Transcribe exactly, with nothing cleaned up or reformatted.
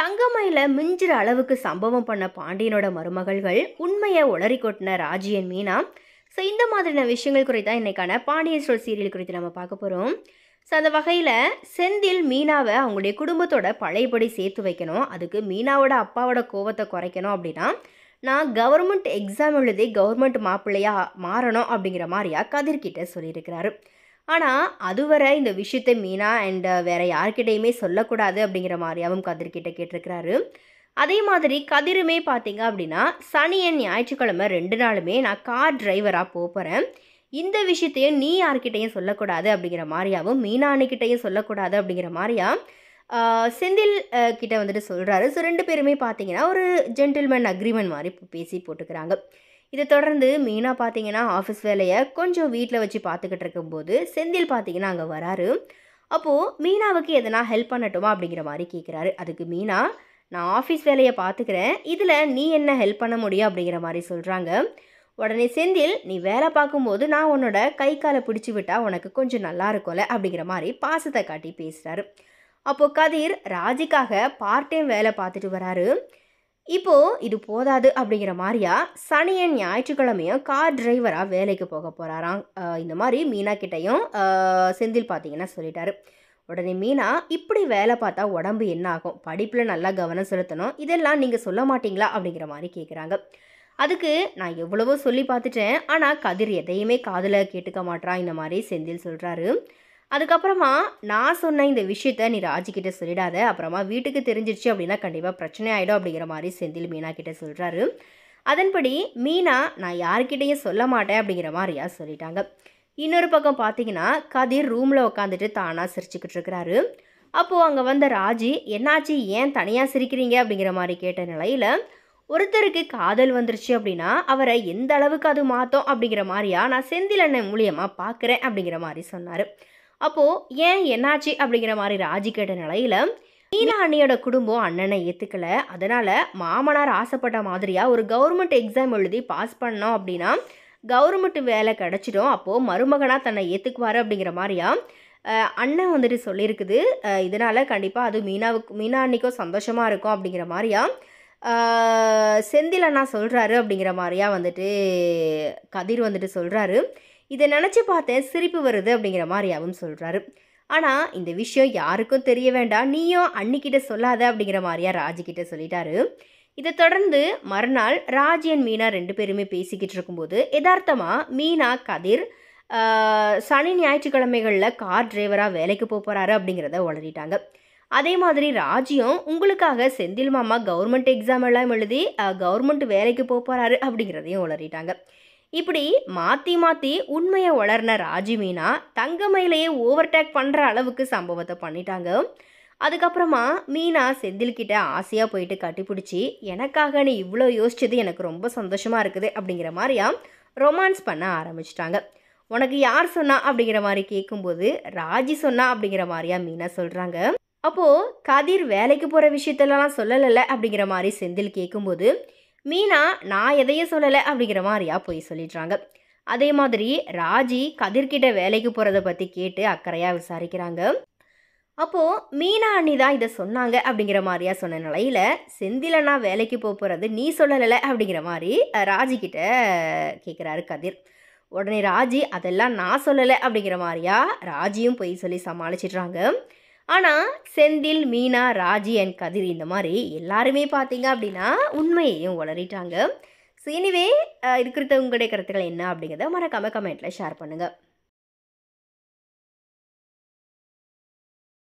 தங்கமயில மிஞ்சுற அளவுக்கு சம்பவம் பண்ண பாண்டியனோட மருமகள்கள் உண்மையை உளறி கொட்டின ராஜியன் மீனா. ஸோ இந்த மாதிரியான விஷயங்கள் குறித்து தான் இன்றைக்கான பாண்டியன் ஸ்டோர் சீரியல் குறித்து நம்ம பார்க்க போகிறோம். ஸோ அந்த வகையில் செந்தில் மீனாவை அவங்களுடைய குடும்பத்தோட பழையபடி சேர்த்து வைக்கணும், அதுக்கு மீனாவோட அப்பாவோட கோவத்தை குறைக்கணும் அப்படின்னா நான் கவர்மெண்ட் எக்ஸாம் எழுதி கவர்மெண்ட் மாப்பிள்ளையாக மாறணும் அப்படிங்கிற மாதிரியா கதிர்கிட்ட சொல்லியிருக்கிறாரு. ஆனால் அதுவரை இந்த விஷயத்தை மீனா அண்ட் வேறு யார்கிட்டையுமே சொல்லக்கூடாது அப்படிங்கிற மாதிரியாவும் கதிர்கிட்ட கேட்டிருக்கிறாரு. அதே மாதிரி கதிருமே பார்த்தீங்க அப்படின்னா சனியன் ஞாயிற்றுக்கிழமை ரெண்டு நாளுமே நான் கார் டிரைவராக போகிறேன், இந்த விஷயத்தையும் நீ யார்கிட்டையும் சொல்லக்கூடாது அப்படிங்கிற மாதிரியாவும் மீனா அன்னிக்கிட்டையும் சொல்லக்கூடாது அப்படிங்கிற மாதிரியா செந்தில் கிட்ட வந்துட்டு சொல்கிறாரு. ஸோ ரெண்டு பேருமே பார்த்தீங்கன்னா ஒரு ஜென்டில்மேன் அக்ரிமெண்ட் மாதிரி பேசி போட்டுக்கிறாங்க. இதை தொடர்ந்து மீனா பார்த்தீங்கன்னா ஆஃபீஸ் வேலையை கொஞ்சம் வீட்டில் வச்சு பார்த்துக்கிட்டு இருக்கும்போது செந்தில் பார்த்தீங்கன்னா அங்கே வராரு. அப்போது மீனாவுக்கு எதனா ஹெல்ப் பண்ணட்டுமா அப்படிங்கிற மாதிரி கேட்குறாரு. அதுக்கு மீனா நான் ஆஃபீஸ் வேலையை பார்த்துக்கிறேன், இதில் நீ என்ன ஹெல்ப் பண்ண முடியும் அப்படிங்கிற மாதிரி சொல்கிறாங்க. உடனே செந்தில் நீ வேலை பார்க்கும்போது நான் உன்னோட கை காலை பிடிச்சி விட்டா உனக்கு கொஞ்சம் நல்லா இருக்கும்ல அப்படிங்கிற மாதிரி பாசத்தை காட்டி பேசுகிறாரு. அப்போது கதிர் ராஜிக்காக பார்ட் டைம் வேலை பார்த்துட்டு வராரு. இப்போது இது போதாது அப்படிங்கிற மாதிரியா சனியன் ஞாயிற்றுக்கிழமையும் கார் டிரைவராக வேலைக்கு போக போகிறாராம். இந்த மாதிரி மீனா கிட்டையும் செந்தில் பார்த்தீங்கன்னா சொல்லிட்டாரு. உடனே மீனா இப்படி வேலை பார்த்தா உடம்பு என்ன ஆகும், படிப்பில் நல்லா கவனம் செலுத்தணும், இதெல்லாம் நீங்கள் சொல்ல மாட்டீங்களா அப்படிங்கிற மாதிரி கேட்குறாங்க. அதுக்கு நான் எவ்வளவோ சொல்லி பார்த்துட்டேன், ஆனால் கதிர் எதையுமே காதில் கேட்டுக்க மாட்டான் இந்த மாதிரி செந்தில் சொல்கிறாரு. அதுக்கப்புறமா நான் சொன்ன இந்த விஷயத்த நீ ராஜிக்கிட்ட சொல்லிடாத, அப்புறமா வீட்டுக்கு தெரிஞ்சிருச்சு அப்படின்னா கண்டிப்பாக பிரச்சனை ஆகிடும் அப்படிங்கிற மாதிரி செந்தில் மீனா கிட்ட சொல்கிறாரு. அதன்படி மீனா நான் யார்கிட்டையும் சொல்ல மாட்டேன் அப்படிங்கிற மாதிரியா சொல்லிட்டாங்க. இன்னொரு பக்கம் பார்த்தீங்கன்னா கதிர் ரூமில் உட்காந்துட்டு தானாக சிரிச்சுக்கிட்டு இருக்கிறாரு. அப்போது அங்கே வந்த ராஜி என்னாச்சு ஏன் தனியாக சிரிக்கிறீங்க அப்படிங்கிற மாதிரி கேட்ட நிலையில் ஒருத்தருக்கு காதல் வந்துருச்சு அப்படின்னா அவரை எந்த அளவுக்கு அது மாற்றோம் அப்படிங்கிற மாதிரியா நான் செந்தில் அண்ணன் மூலியமாக பார்க்குறேன் அப்படிங்கிற மாதிரி சொன்னார். அப்போது ஏன் என்னாச்சு அப்படிங்கிற மாதிரி ராஜி கேட்ட நிலையில் மீனா அண்ணியோட குடும்பம் அண்ணனை ஏற்றுக்கல, அதனால் மாமனார் ஆசைப்பட்ட மாதிரியாக ஒரு கவர்மெண்ட் எக்ஸாம் எழுதி பாஸ் பண்ணோம் அப்படின்னா கவர்மெண்ட் வேலை கிடச்சிடும், அப்போது மருமகனாக தன்னை ஏற்றுக்குவார் அப்படிங்கிற மாதிரியா அண்ணன் வந்துட்டு சொல்லியிருக்குது. இதனால் கண்டிப்பாக அது மீனாவுக்கு மீனா அன்னிக்கும் சந்தோஷமாக இருக்கும் அப்படிங்கிற மாதிரியா செந்தில் அண்ணா சொல்கிறாரு அப்படிங்கிற மாதிரியா வந்துட்டு கதிர் வந்துட்டு சொல்கிறாரு. இதை நினச்சி பார்த்தேன் சிரிப்பு வருது அப்படிங்கிற மாதிரியாவும் சொல்கிறாரு. ஆனால் இந்த விஷயம் யாருக்கும் தெரிய வேண்டாம், நீயும் அன்னிக்கிட்ட சொல்லாத அப்படிங்கிற மாதிரியா ராஜிக்கிட்ட சொல்லிட்டாரு. இதை தொடர்ந்து மறுநாள் ராஜி அண்ட் மீனா ரெண்டு பேருமே பேசிக்கிட்டு இருக்கும்போது யதார்த்தமாக மீனா கதிர் சனி ஞாயிற்றுக்கிழமைகளில் கார் டிரைவராக வேலைக்கு போக போகிறாரு அப்படிங்கிறத உளறிட்டாங்க. அதே மாதிரி ராஜியும் உங்களுக்காக செந்தில் மாமா கவர்மெண்ட் எக்ஸாம் எல்லாம் எழுதி கவர்மெண்ட் வேலைக்கு போக போகிறாரு அப்படிங்கிறதையும் உளறிட்டாங்க. இப்படி மாற்றி மாற்றி உண்மையை உளர்ன ராஜி மீனா தங்கமயிலையே ஓவர்டேக் பண்ணுற அளவுக்கு சம்பவத்தை பண்ணிட்டாங்க. அதுக்கப்புறமா மீனா செந்தில்கிட்ட ஆசையாக போயிட்டு கட்டிப்பிடிச்சி எனக்காக நீ இவ்வளோ யோசிச்சது எனக்கு ரொம்ப சந்தோஷமாக இருக்குது அப்படிங்கிற மாதிரியா ரொமான்ஸ் பண்ண ஆரம்பிச்சிட்டாங்க. உனக்கு யார் சொன்னா அப்படிங்கிற மாதிரி கேட்கும்போது ராஜி சொன்னா அப்படிங்கிற மாதிரியா மீனா சொல்கிறாங்க. அப்போது கதிர் வேலைக்கு போகிற விஷயத்தெல்லாம் சொல்லலை அப்படிங்கிற மாதிரி செந்தில் கேட்கும்போது மீனா நான் எதையும் சொல்லலை அப்படிங்கிற மாதிரியா போய் சொல்லிடுறாங்க. அதே மாதிரி ராஜி கதிர்கிட்ட வேலைக்கு போகிறத பற்றி கேட்டு அக்கறையாக விசாரிக்கிறாங்க. அப்போது மீனா அண்ணி தான் இதை சொன்னாங்க அப்படிங்கிற மாதிரியா சொன்ன நிலையில் செந்திலண்ணா வேலைக்கு போக போகிறது நீ சொல்லலை அப்படிங்கிற மாதிரி ராஜிக்கிட்ட கேட்குறாரு கதிர். உடனே ராஜி அதெல்லாம் நான் சொல்லலை அப்படிங்கிற மாதிரியா ராஜியும் போய் சொல்லி சமாளிச்சிடுறாங்க. ஆனால் செந்தில் மீனா ராஜி அண்ட் கதிர் இந்த மாதிரி எல்லாருமே பார்த்தீங்க அப்படின்னா உண்மையையும் உளறிட்டாங்க. ஸோ எனிவே இது குறித்த உங்களுடைய கருத்துக்கள் என்ன அப்படிங்கிறத மறக்காம கமெண்ட்டில் ஷேர் பண்ணுங்கள்.